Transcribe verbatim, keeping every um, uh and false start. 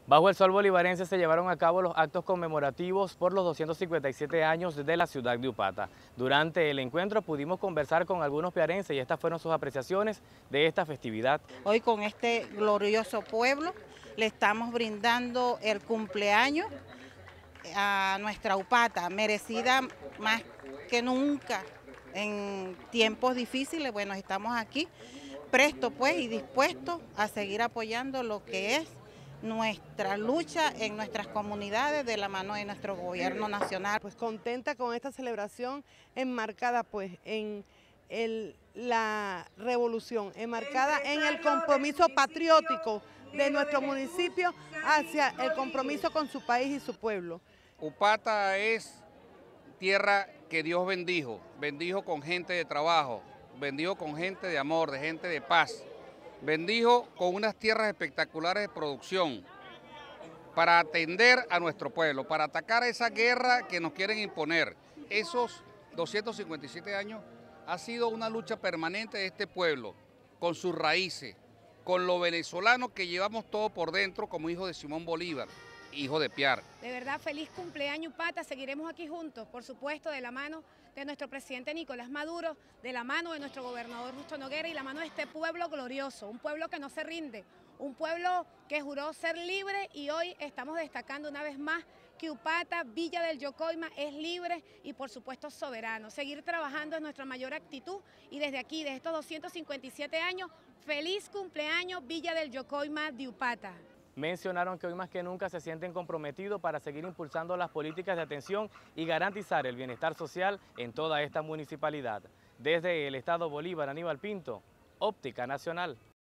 Bajo el sol bolivarense se llevaron a cabo los actos conmemorativos por los doscientos cincuenta y siete años de la ciudad de Upata. Durante el encuentro pudimos conversar con algunos piarenses y estas fueron sus apreciaciones de esta festividad. Hoy con este glorioso pueblo le estamos brindando el cumpleaños a nuestra Upata, merecida más que nunca en tiempos difíciles. Bueno, estamos aquí prestos pues y dispuestos a seguir apoyando lo que es nuestra lucha en nuestras comunidades de la mano de nuestro gobierno nacional. Pues contenta con esta celebración enmarcada pues en el, la revolución, enmarcada en el compromiso patriótico de nuestro municipio hacia el compromiso con su país y su pueblo. Upata es tierra que Dios bendijo, bendijo con gente de trabajo, bendijo con gente de amor, de gente de paz. Bendijo con unas tierras espectaculares de producción para atender a nuestro pueblo, para atacar esa guerra que nos quieren imponer. Esos doscientos cincuenta y siete años ha sido una lucha permanente de este pueblo, con sus raíces, con lo venezolano que llevamos todo por dentro como hijo de Simón Bolívar, hijo de Piar. De verdad, feliz cumpleaños, Upata. Seguiremos aquí juntos, por supuesto, de la mano de nuestro presidente Nicolás Maduro, de la mano de nuestro gobernador Justo Noguera y la mano de este pueblo glorioso, un pueblo que no se rinde, un pueblo que juró ser libre y hoy estamos destacando una vez más que Upata, Villa del Yocoima, es libre y por supuesto soberano. Seguir trabajando es nuestra mayor actitud y desde aquí, de estos doscientos cincuenta y siete años, feliz cumpleaños Villa del Yocoima de Upata. Mencionaron que hoy más que nunca se sienten comprometidos para seguir impulsando las políticas de atención y garantizar el bienestar social en toda esta municipalidad. Desde el estado Bolívar, Aníbal Pinto, Óptica Nacional.